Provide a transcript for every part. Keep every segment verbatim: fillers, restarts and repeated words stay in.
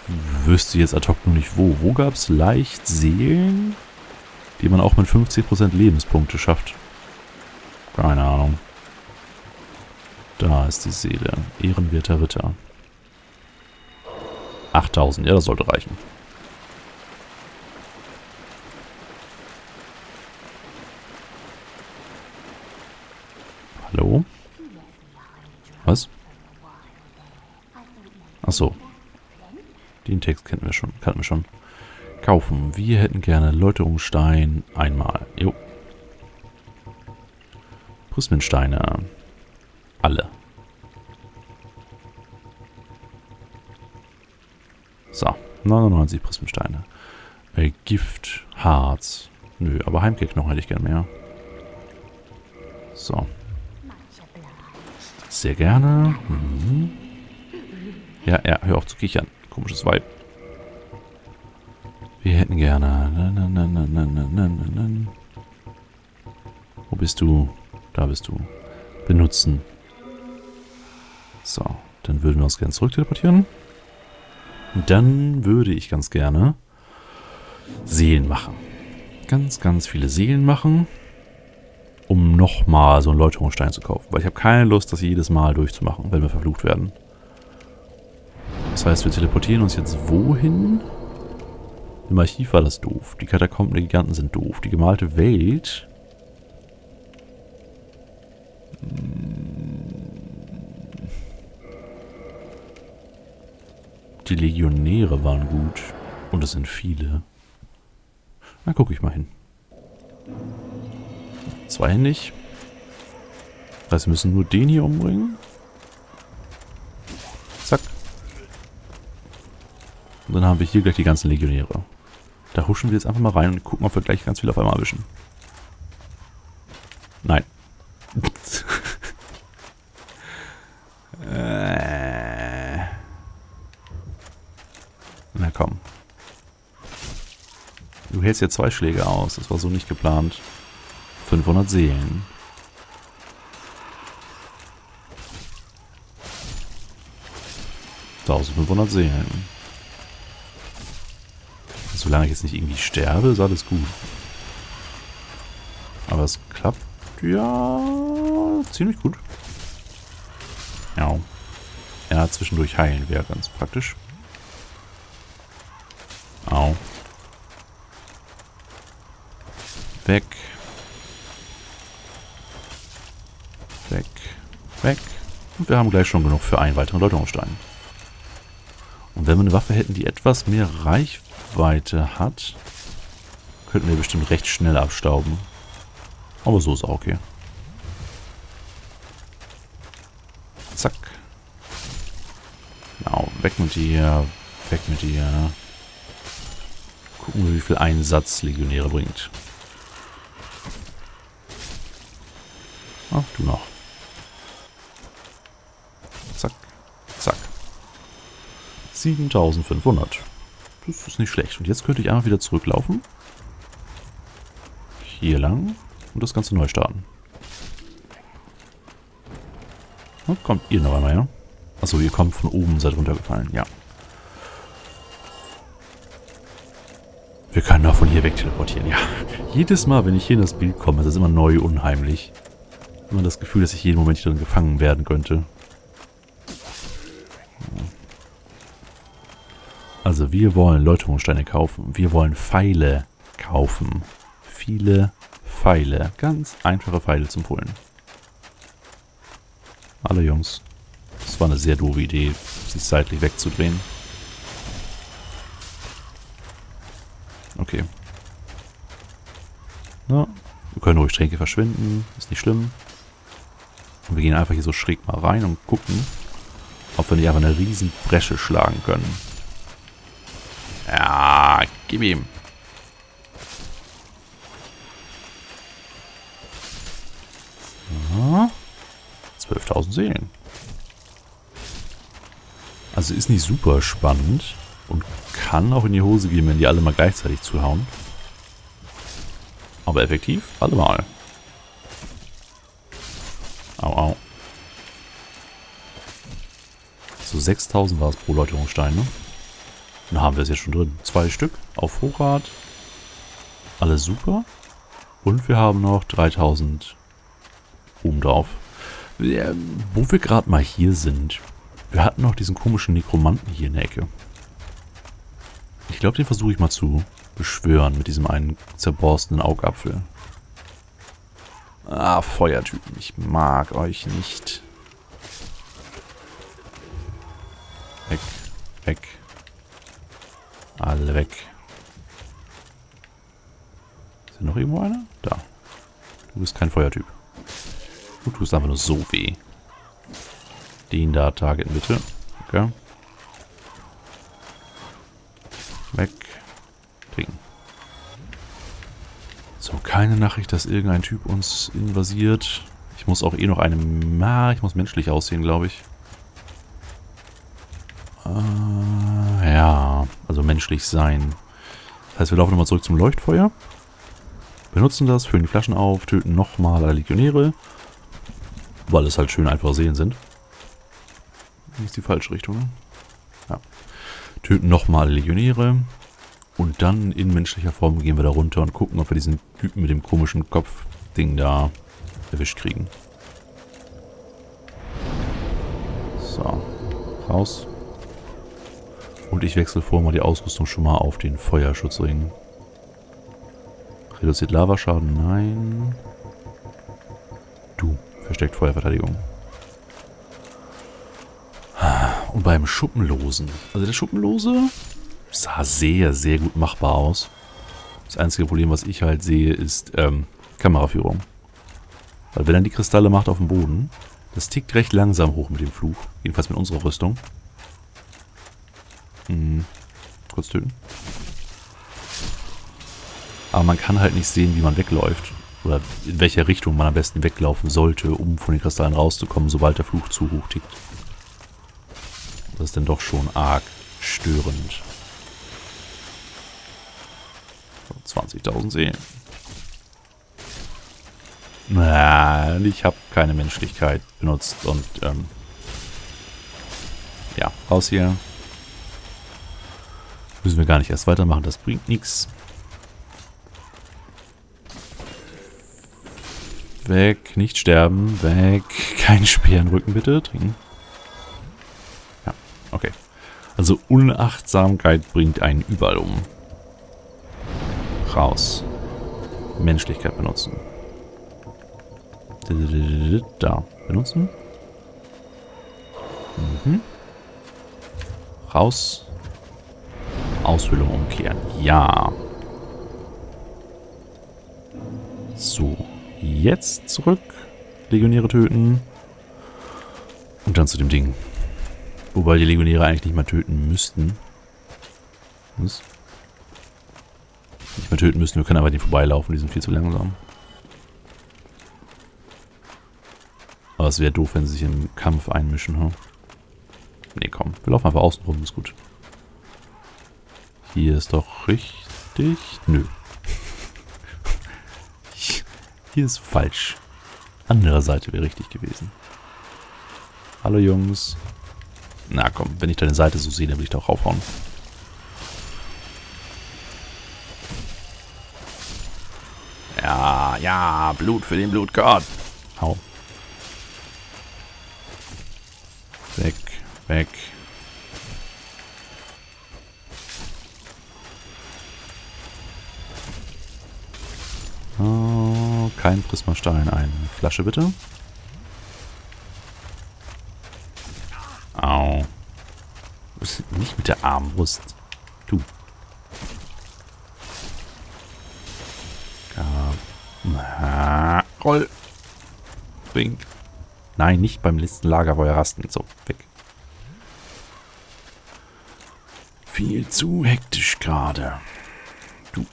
Wüsste jetzt ad hoc nur nicht wo. Wo gab es leicht Seelen, die man auch mit fünfzig Prozent Lebenspunkte schafft? Keine Ahnung. Da ist die Seele. Ehrenwerter Ritter. achttausend. Ja, das sollte reichen. Hallo? Was? Achso. Den Text kennen wir schon. Kannten wir schon. Kaufen. Wir hätten gerne Läuterungsstein einmal. Jo. Prismensteine. Alle. So. neunundneunzig Prismensteine. Äh, Gift. Harz. Nö, aber Heimkehrknochen hätte ich gern mehr. So. Sehr gerne. Mhm. Ja, ja, hör auf zu kichern. Komisches Vibe. Wir hätten gerne... Na, na, na, na, na, na, na, na. Wo bist du? Da bist du. Benutzen. So, dann würden wir uns gerne zurück teleportieren. Und dann würde ich ganz gerne Seelen machen. Ganz, ganz viele Seelen machen, um nochmal so einen Läuterungsstein zu kaufen. Weil ich habe keine Lust, das jedes Mal durchzumachen, wenn wir verflucht werden. Das heißt, wir teleportieren uns jetzt wohin? Im Archiv war das doof. Die Katakomben der Giganten sind doof. Die gemalte Welt... Die Legionäre waren gut. Und es sind viele. Na, gucke ich mal hin. Zweihändig. Das heißt, wir müssen nur den hier umbringen. Zack. Und dann haben wir hier gleich die ganzen Legionäre. Da huschen wir jetzt einfach mal rein und gucken, ob wir gleich ganz viel auf einmal erwischen. Nein. äh. Na komm. Du hältst jetzt zwei Schläge aus. Das war so nicht geplant. fünfhundert Seelen. eintausendfünfhundert Seelen. Solange ich jetzt nicht irgendwie sterbe, ist alles gut. Aber es klappt ja ziemlich gut. Ja. Ja, zwischendurch heilen wäre ganz praktisch. Au. Weg. Weg. Weg. Und wir haben gleich schon genug für einen weiteren Läuterungsstein. Und wenn wir eine Waffe hätten, die etwas mehr Reichweite hat, könnten wir bestimmt recht schnell abstauben. Aber so ist auch okay. Zack. Genau, weg mit dir. Weg mit dir. Gucken wir, wie viel Einsatz Legionäre bringt. Ach, du noch. Zack. Zack. siebentausendfünfhundert. Das ist nicht schlecht. Und jetzt könnte ich einfach wieder zurücklaufen. Hier lang. Und das Ganze neu starten. Und kommt ihr noch einmal, ja? Achso, ihr kommt von oben, seid runtergefallen. Ja. Wir können auch von hier weg teleportieren. Ja. Jedes Mal, wenn ich hier in das Bild komme, ist es immer neu unheimlich. Immer das Gefühl, dass ich jeden Moment hier drin gefangen werden könnte. Also wir wollen Läuterungssteine kaufen. Wir wollen Pfeile kaufen. Viele Pfeile. Ganz einfache Pfeile zum Pullen. Alle Jungs. Das war eine sehr doofe Idee, sich seitlich wegzudrehen. Okay. Ja, wir können ruhig Tränke verschwinden. Ist nicht schlimm. Und wir gehen einfach hier so schräg mal rein und gucken, ob wir nicht einfach eine riesen Bresche schlagen können. Ja, gib ihm. Ja, zwölftausend Seelen. Also ist nicht super spannend und kann auch in die Hose gehen, wenn die alle mal gleichzeitig zuhauen. Aber effektiv allemal. Au, au. So sechstausend war es pro Läuterungsstein, ne? Dann haben wir es jetzt schon drin. Zwei Stück auf Vorrat. Alles super. Und wir haben noch dreitausend oben drauf. Ja, wo wir gerade mal hier sind. Wir hatten noch diesen komischen Nekromanten hier in der Ecke. Ich glaube, den versuche ich mal zu beschwören mit diesem einen zerborstenen Augapfel. Ah, Feuertypen. Ich mag euch nicht. Weg. Weg. Alle weg. Ist hier noch irgendwo einer? Da. Du bist kein Feuertyp. Du tust einfach nur so weh. Den da targeten bitte. Okay. Weg. Trinken. So, keine Nachricht, dass irgendein Typ uns invasiert. Ich muss auch eh noch eine... Na, ich muss menschlich aussehen, glaube ich. Äh, ja, also menschlich sein. Das heißt, wir laufen nochmal zurück zum Leuchtfeuer. Benutzen das, füllen die Flaschen auf, töten nochmal alle Legionäre. Weil es halt schön einfach sehen sind. Das ist die falsche Richtung, ne? Ja. Töten nochmal alle Legionäre. Und dann in menschlicher Form gehen wir da runter und gucken, ob wir diesen Typen mit dem komischen Kopfding da erwischt kriegen. So. Raus. Und ich wechsle vorher mal die Ausrüstung schon mal auf den Feuerschutzring. Reduziert Lavaschaden? Nein. Du. Versteckt Feuerverteidigung. Und beim Schuppenlosen. Also der Schuppenlose sah sehr, sehr gut machbar aus. Das einzige Problem, was ich halt sehe, ist ähm, Kameraführung. Weil wenn er die Kristalle macht auf dem Boden, das tickt recht langsam hoch mit dem Fluch. Jedenfalls mit unserer Rüstung. Hm. Kurz töten. Aber man kann halt nicht sehen, wie man wegläuft. Oder in welcher Richtung man am besten weglaufen sollte, um von den Kristallen rauszukommen, sobald der Fluch zu hoch tickt. Das ist dann doch schon arg störend. zwanzigtausend Seelen. Na, ich habe keine Menschlichkeit benutzt und ähm, ja, raus hier. Müssen wir gar nicht erst weitermachen, das bringt nichts. Weg, nicht sterben, weg. Kein Speer im Rücken, bitte. Trinken. Ja, okay. Also Unachtsamkeit bringt einen überall um. Raus. Menschlichkeit benutzen. Da. Benutzen. Mhm. Raus. Aushöhlung umkehren. Ja. So. Jetzt zurück. Legionäre töten. Und dann zu dem Ding. Wobei die Legionäre eigentlich nicht mehr töten müssten. Was? Nicht mehr töten müssen. Wir können aber den vorbeilaufen. Die sind viel zu langsam. Aber es wäre doof, wenn sie sich im Kampf einmischen. Hm? Nee, komm. Wir laufen einfach außen rum. Ist gut. Hier ist doch richtig... Nö. Hier ist falsch. Andere Seite wäre richtig gewesen. Hallo Jungs. Na komm, wenn ich deine Seite so sehe, dann will ich da auch raufhauen. Ja, ja, Blut für den Blutgott. Hau. Weg, weg. Oh, kein Prismastein. Eine Flasche bitte. Au. Nicht mit der Armbrust. Du. Ah, roll. Bing. Nein, nicht beim letzten Lagerfeuer rasten. So, weg. Viel zu hektisch gerade. Du.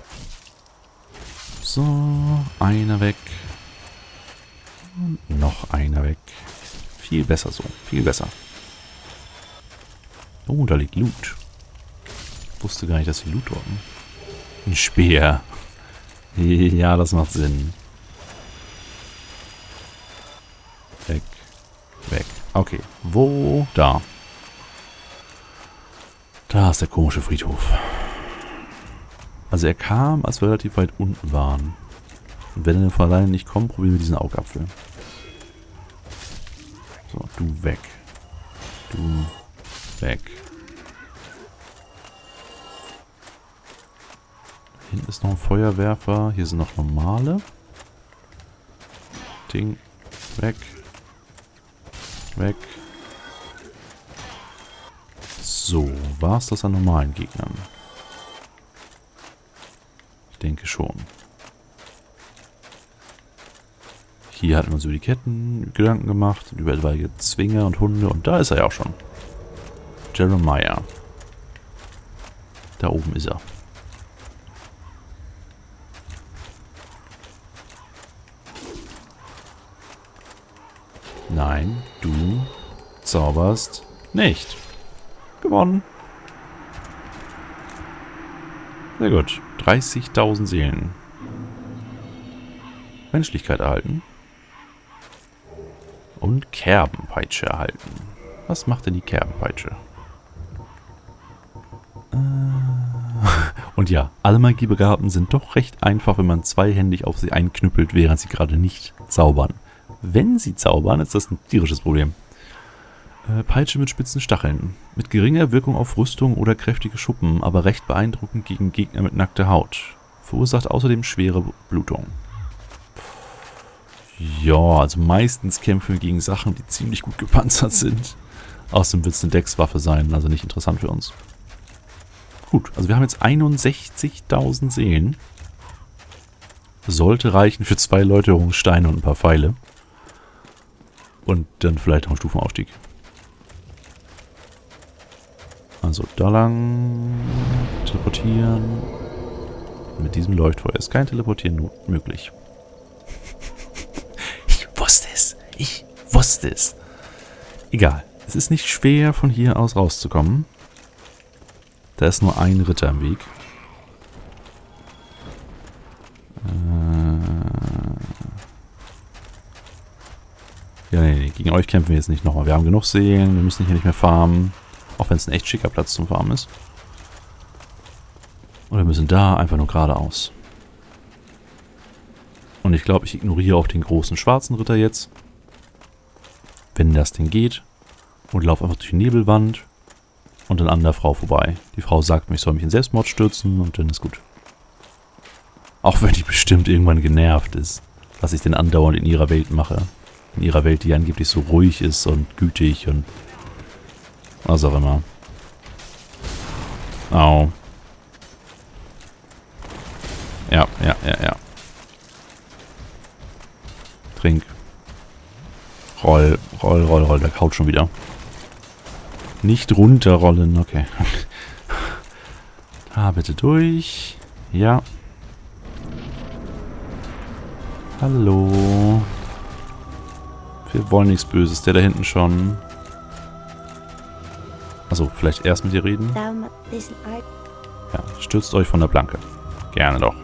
So, einer weg. Und noch einer weg. Viel besser so. Viel besser. Oh, da liegt Loot. Ich wusste gar nicht, dass hier Loot dort ist. Ein Speer. Ja, das macht Sinn. Weg. Weg. Okay. Wo? Da. Da ist der komische Friedhof. Also er kam, als wir relativ weit unten waren. Und wenn er von alleine nicht kommt, probieren wir diesen Augapfel. So, du weg. Du weg. Hinten ist noch ein Feuerwerfer. Hier sind noch normale. Ding. Weg. Weg. So, war es das an normalen Gegnern? Ich denke schon. Hier hatten wir uns über die Ketten Gedanken gemacht, über etwaige Zwinger und Hunde und da ist er ja auch schon. Jeremiah. Da oben ist er. Nein, du zauberst nicht. Gewonnen. Sehr gut. dreißigtausend Seelen. Menschlichkeit erhalten. Und Kerbenpeitsche erhalten. Was macht denn die Kerbenpeitsche? Äh Und ja, alle Magiebegabten sind doch recht einfach, wenn man zweihändig auf sie einknüppelt, während sie gerade nicht zaubern. Wenn sie zaubern, ist das ein tierisches Problem. Äh, Peitsche mit spitzen Stacheln. Mit geringer Wirkung auf Rüstung oder kräftige Schuppen, aber recht beeindruckend gegen Gegner mit nackter Haut. Verursacht außerdem schwere Blutung. Ja, also meistens kämpfen wir gegen Sachen, die ziemlich gut gepanzert sind. Außerdem wird es eine Deckswaffe sein, also nicht interessant für uns. Gut, also wir haben jetzt einundsechzigtausend Seelen. Sollte reichen für zwei Läuterungssteine und ein paar Pfeile. Und dann vielleicht noch einen Stufenaufstieg. Also da lang teleportieren. Mit diesem Leuchtfeuer ist kein Teleportieren möglich. Ich wusste es. Ich wusste es. Egal. Es ist nicht schwer, von hier aus rauszukommen. Da ist nur ein Ritter im Weg. Ja, nee, nee, gegen euch kämpfen wir jetzt nicht nochmal. Wir haben genug Seelen, wir müssen hier nicht mehr farmen. Auch wenn es ein echt schicker Platz zum Farmen ist. Und wir müssen da einfach nur geradeaus. Und ich glaube, ich ignoriere auch den großen schwarzen Ritter jetzt. Wenn das denn geht. Und laufe einfach durch die Nebelwand. Und dann an der Frau vorbei. Die Frau sagt mir, ich soll mich in Selbstmord stürzen und dann ist gut. Auch wenn die bestimmt irgendwann genervt ist, was ich denn andauernd in ihrer Welt mache. In ihrer Welt, die angeblich so ruhig ist und gütig und was auch immer. Au. Ja, ja, ja, ja. Trink. Roll, roll, roll, roll. Der kaut schon wieder. Nicht runterrollen, okay. Ah, bitte durch. Ja. Hallo. Wir wollen nichts Böses. Der da hinten schon. Also, vielleicht erst mit dir reden. Ja, stürzt euch von der Planke. Gerne doch.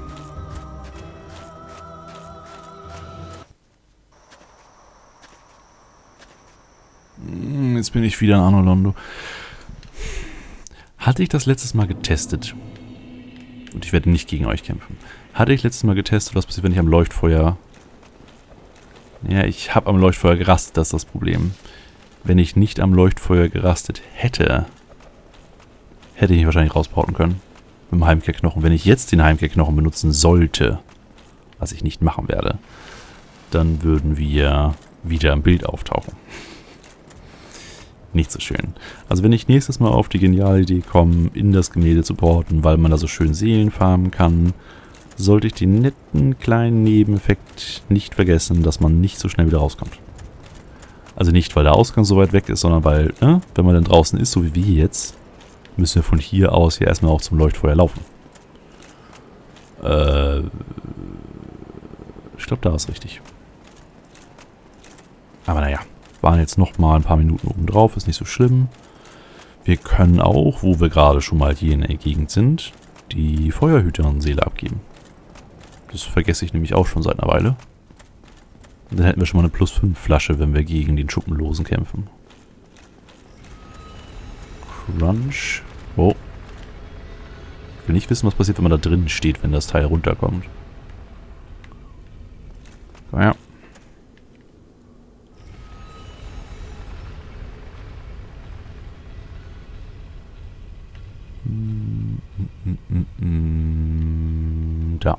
Jetzt bin ich wieder in Anno Londo. Hatte ich das letztes Mal getestet? Und ich werde nicht gegen euch kämpfen. Hatte ich letztes Mal getestet, was passiert, wenn ich am Leuchtfeuer... Ja, ich habe am Leuchtfeuer gerastet, das ist das Problem. Wenn ich nicht am Leuchtfeuer gerastet hätte, hätte ich mich wahrscheinlich rauspauten können. Mit dem Heimkehrknochen. Wenn ich jetzt den Heimkehrknochen benutzen sollte, was ich nicht machen werde, dann würden wir wieder im Bild auftauchen. Nicht so schön. Also wenn ich nächstes Mal auf die geniale Idee komme, in das Gemälde zu porten, weil man da so schön Seelen farmen kann, sollte ich den netten kleinen Nebeneffekt nicht vergessen, dass man nicht so schnell wieder rauskommt. Also nicht, weil der Ausgang so weit weg ist, sondern weil, äh, wenn man dann draußen ist, so wie wir jetzt, müssen wir von hier aus ja erstmal auch zum Leuchtfeuer laufen. Äh, ich glaube, da ist richtig. Aber naja. Waren jetzt noch mal ein paar Minuten oben drauf, ist nicht so schlimm. Wir können auch, wo wir gerade schon mal hier in der Gegend sind, die Feuerhüterin-Seele abgeben. Das vergesse ich nämlich auch schon seit einer Weile. Und dann hätten wir schon mal eine plus fünf Flasche, wenn wir gegen den Schuppenlosen kämpfen. Crunch. Oh. Ich will nicht wissen, was passiert, wenn man da drin steht, wenn das Teil runterkommt. So, ja. Da.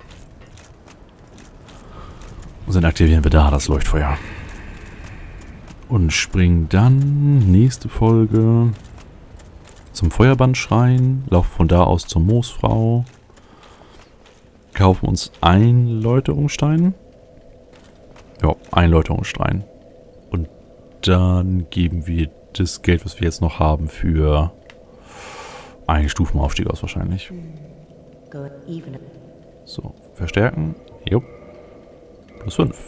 Und dann aktivieren wir da das Leuchtfeuer. Und springen dann nächste Folge zum Feuerbandschrein, laufen von da aus zur Moosfrau, kaufen uns einen Läuterungsstein. Ja, einen Läuterungsstein. Und dann geben wir das Geld, was wir jetzt noch haben, für einen Stufenaufstieg aus wahrscheinlich. So, verstärken. Jupp. Plus fünf.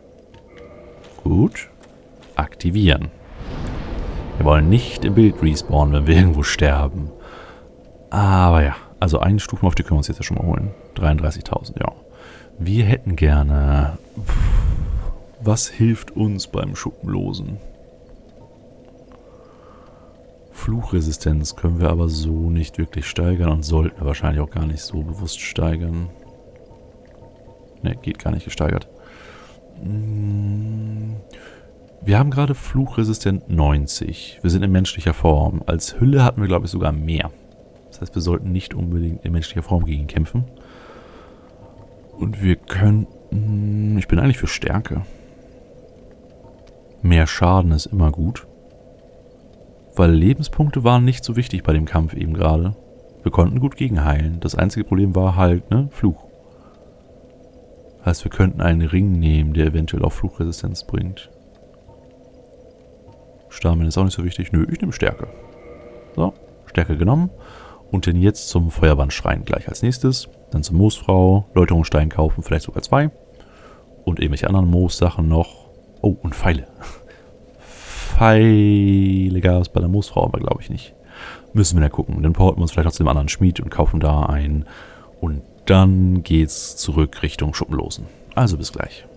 Gut. Aktivieren. Wir wollen nicht im Bild respawnen, wenn wir irgendwo sterben. Aber ja, also einen Stufenaufstieg können wir uns jetzt ja schon mal holen. dreiunddreißigtausend, ja. Wir hätten gerne... Was hilft uns beim Schuppenlosen? Fluchresistenz können wir aber so nicht wirklich steigern und sollten wir wahrscheinlich auch gar nicht so bewusst steigern. Ne, geht gar nicht gesteigert. Wir haben gerade Fluchresistent neunzig. Wir sind in menschlicher Form. Als Hülle hatten wir, glaube ich, sogar mehr. Das heißt, wir sollten nicht unbedingt in menschlicher Form gegen ihn kämpfen. Und wir könnten... Ich bin eigentlich für Stärke. Mehr Schaden ist immer gut. Weil Lebenspunkte waren nicht so wichtig bei dem Kampf eben gerade. Wir konnten gut gegenheilen. Das einzige Problem war halt, ne, Fluch. Heißt, wir könnten einen Ring nehmen, der eventuell auch Fluchresistenz bringt. Stamin ist auch nicht so wichtig. Nö, ich nehme Stärke. So, Stärke genommen. Und dann jetzt zum Feuerbandschrein gleich als nächstes. Dann zur Moosfrau, Läuterungsstein kaufen, vielleicht sogar zwei. Und irgendwelche anderen Moos-Sachen noch. Oh, und Pfeile. Pfeile gab es bei der Moosfrau, aber glaube ich nicht. Müssen wir da gucken. Dann porten wir uns vielleicht noch zu dem anderen Schmied und kaufen da ein. Und dann geht's zurück Richtung Schuppenlosen. Also bis gleich.